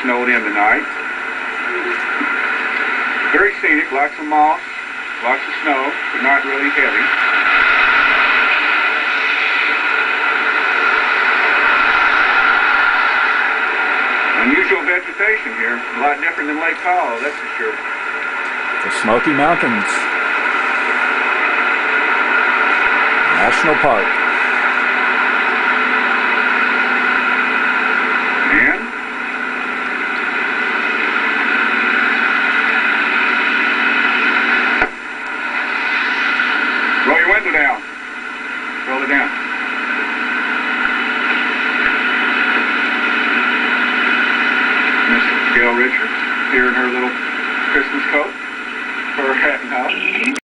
snowed in tonight. Very scenic, lots of moss, lots of snow, but not really heavy. Unusual vegetation here, a lot different than Lake Powell, that's for sure. The Smoky Mountains National Park. And roll your window down. Roll it down. Miss Gail Richards here in her little Christmas coat.